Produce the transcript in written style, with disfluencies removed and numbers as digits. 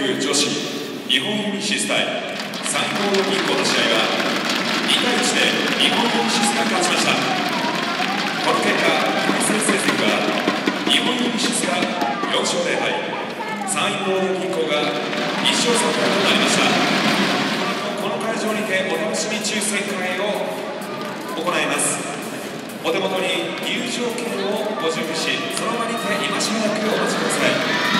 区女子日本ユニシス対山陽銀行の試合は2対1で日本ユニシスが勝ちました。この結果、対戦成績は日本ユニシスが4勝0敗、山陽銀行が1勝3敗となりました。この会場にてお楽しみ抽選会を行います。お手元に入場券をご準備し、その場にて今しばらくお待ちください。